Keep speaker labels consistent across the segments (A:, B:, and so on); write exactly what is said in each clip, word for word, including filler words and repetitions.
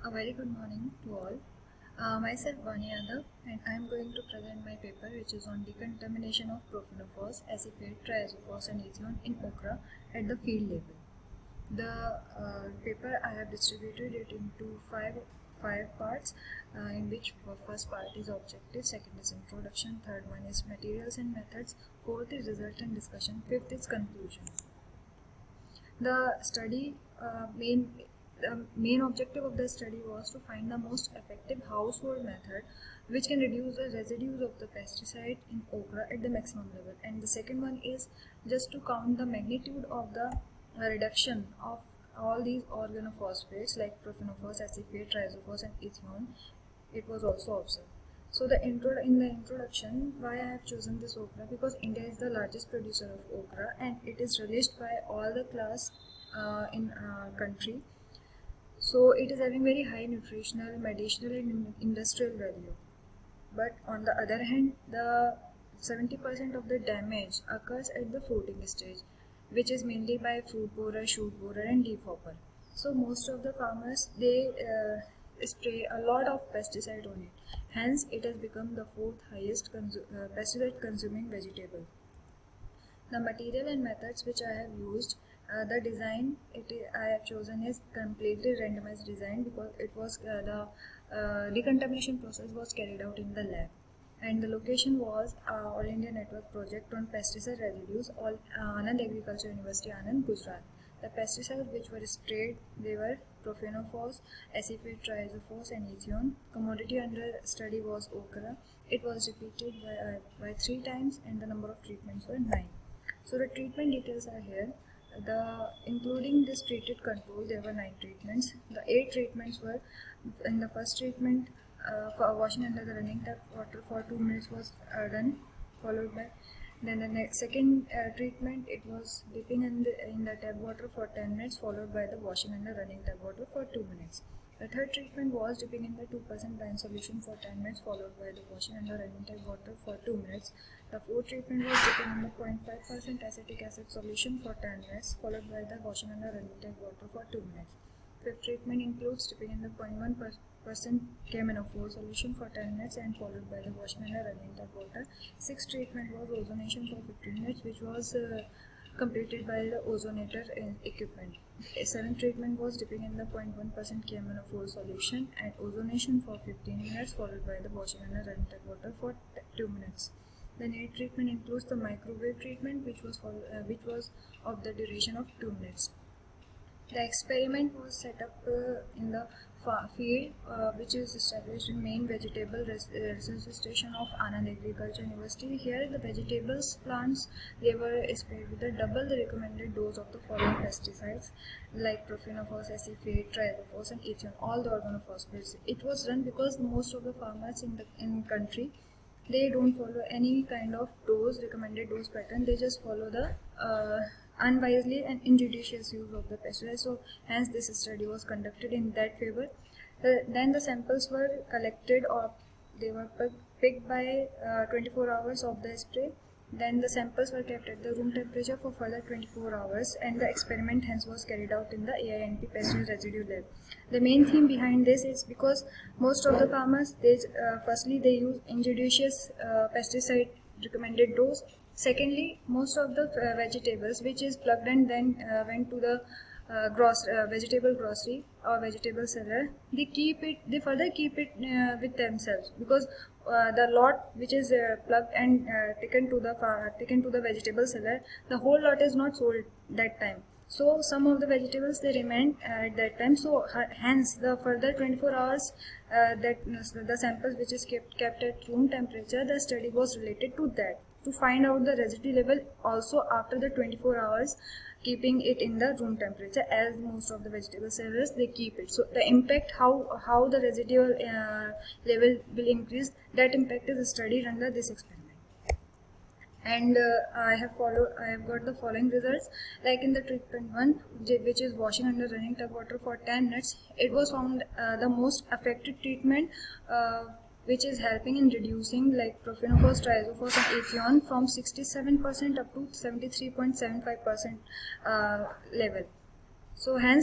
A: A very good morning to all. Uh, myself Vani Yadav, and I am going to present my paper which is on decontamination of profenophos, acephate, triazophos and ethion in okra at the field level. The uh, paper I have distributed it into five five parts, uh, in which the first part is objective, second is introduction, third one is materials and methods, fourth is result and discussion, fifth is conclusion. The study uh, main the main objective of the study was to find the most effective household method which can reduce the residues of the pesticide in okra at the maximum level, and the second one is just to count the magnitude of the uh, reduction of all these organophosphates like profenophos, acephate, triazophos and ethion. It was also observed. So the intro in the introduction, why I have chosen this okra, because India is the largest producer of okra and it is relished by all the class uh, in uh, country. So it is having very high nutritional, medicinal and industrial value. But on the other hand, the seventy percent of the damage occurs at the fruiting stage, which is mainly by fruit borer, shoot borer and leaf hopper. So most of the farmers, they uh, spray a lot of pesticide on it. Hence, it has become the fourth highest consu uh, pesticide consuming vegetable. The material and methods which I have used, uh, the design it I have chosen is completely randomized design, because it was uh, the uh, decontamination process was carried out in the lab, and the location was uh, All India Network Project on Pesticide Residues, All uh, Anand Agriculture University, Anand, Gujarat. The pesticides which were sprayed, they were profenophos, acephate, triazophos and ethion. Commodity under study was okra. It was repeated by, uh, by three times and the number of treatments were nine. So the treatment details are here. The including this treated control, there were nine treatments. The eight treatments were, in the first treatment, uh, for washing under the running tap water for two minutes was uh, done, followed by then the next, second uh, treatment, it was dipping in the, in the tap water for ten minutes, followed by the washing under running tap water for two minutes. The third treatment was dipping in the two percent brine solution for ten minutes, followed by the washing under running tap water for two minutes. The fourth treatment was dipping in the zero point five percent acetic acid solution for ten minutes, followed by the washing under running tap water for two minutes. Fifth treatment includes dipping in the zero point one percent K M N O four solution for ten minutes and followed by the washing under running tap water. Sixth treatment was ozonation for fifteen minutes, which was uh, completed by the ozonator equipment. Seventh treatment was dipping in the zero point one percent K M N O four solution and ozonation for fifteen minutes, followed by the washing under running tap water for two minutes. The eighth treatment includes the microwave treatment, which was for, uh, which was of the duration of two minutes. The experiment was set up uh, in the field, uh, which is established in main vegetable res research station of Anand Agriculture University. Here, the vegetables plants, they were sprayed with a double the recommended dose of the following pesticides like profenophos, acephate, triazophos, and ethion, all the organophosphates. It was done because most of the farmers in the in country, they don't follow any kind of dose recommended dose pattern. They just follow the uh, unwisely and injudicious use of the pesticide. So hence this study was conducted in that favor. The, then the samples were collected, or they were picked by uh, twenty-four hours of the spray. Then the samples were kept at the room temperature for further twenty-four hours, and the experiment hence was carried out in the A I N P pesticide residue lab. The main theme behind this is because most of the farmers, they uh, firstly they use injudicious uh, pesticide recommended dose. Secondly, most of the uh, vegetables which is plugged and then uh, went to the uh, gross uh, vegetable grocery or vegetable seller, they keep it, they further keep it uh, with themselves, because uh, the lot which is uh, plugged and uh, taken to the uh, taken to the vegetable seller, the whole lot is not sold that time. So some of the vegetables, they remain uh, at that time. So uh, hence the further twenty-four hours uh, that uh, the samples which is kept kept at room temperature, the study was related to that, to find out the residue level also after the twenty-four hours, keeping it in the room temperature, as most of the vegetable sellers, they keep it. So the impact, how how the residual uh, level will increase, that impact is studied under this experiment. And uh, I have followed, I have got the following results. Like in the treatment one, which is washing under running tap water for ten minutes, it was found uh, the most effective treatment, uh, which is helping in reducing like profenophos, triazophos and ethion from sixty-seven percent up to seventy-three point seven five percent uh, level. So hence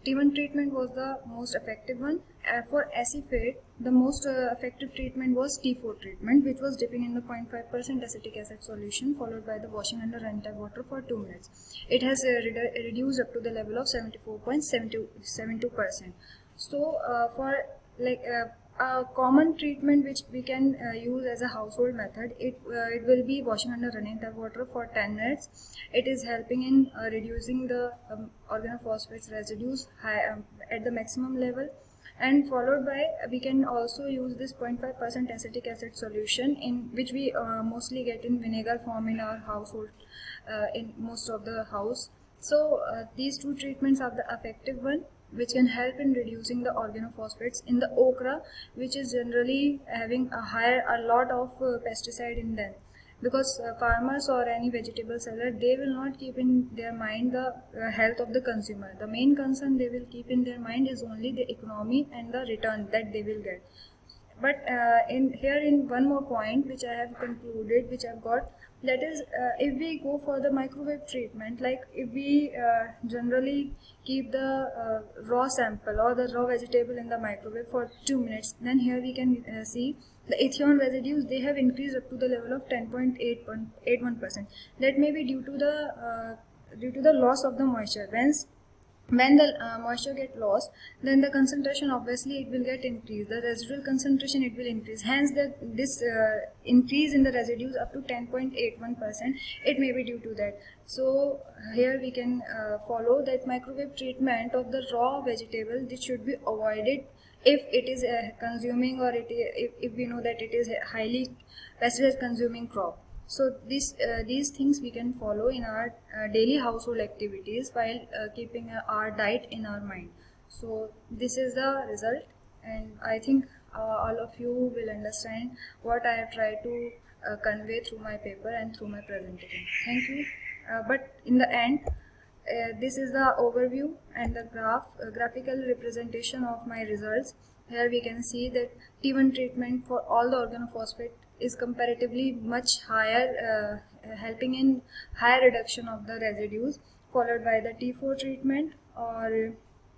A: T one treatment was the most effective one. Uh, for acephate, the most uh, effective treatment was T four treatment, which was dipping in the zero point five percent acetic acid solution followed by the washing under running tap water for two minutes. It has uh, redu reduced up to the level of seventy-four point seven two percent. So uh, for like uh, a common treatment which we can uh, use as a household method, it uh, it will be washing under running tap water for ten minutes. It is helping in uh, reducing the um, organophosphates residues high, um, at the maximum level, and followed by uh, we can also use this zero point five percent acetic acid solution, in which we uh, mostly get in vinegar form in our household, uh, in most of the house. So uh, these two treatments are the effective one, which can help in reducing the organophosphates in the okra, which is generally having a higher a lot of uh, pesticide in them, because uh, farmers or any vegetable seller, they will not keep in their mind the uh, health of the consumer. The main concern they will keep in their mind is only the economy and the return that they will get. But uh, in here in one more point which I have concluded, which I've got, that is uh, if we go for the microwave treatment, like if we uh, generally keep the uh, raw sample or the raw vegetable in the microwave for two minutes, then here we can uh, see the ethion residues, they have increased up to the level of ten point eight one percent. That may be due to the uh, due to the loss of the moisture. Whence when the uh, moisture get lost, then the concentration obviously it will get increased, the residual concentration it will increase, hence that this uh, increase in the residues up to ten point eight one percent, it may be due to that. So here we can uh, follow that microwave treatment of the raw vegetable, this should be avoided if it is uh, consuming, or it if, if we know that it is a highly pesticide consuming crop. So these uh, these things we can follow in our uh, daily household activities while uh, keeping uh, our diet in our mind. So this is the result, and I think uh, all of you will understand what I have tried to uh, convey through my paper and through my presentation. Thank you. Uh, but in the end, uh, this is the overview and the graph uh, graphical representation of my results. Here we can see that T one treatment for all the organophosphate is comparatively much higher, uh, helping in higher reduction of the residues, followed by the T four treatment. Or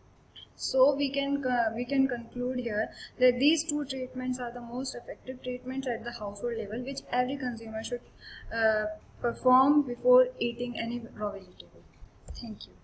A: so we can uh, we can conclude here that these two treatments are the most effective treatments at the household level, which every consumer should uh, perform before eating any raw vegetable. Thank you.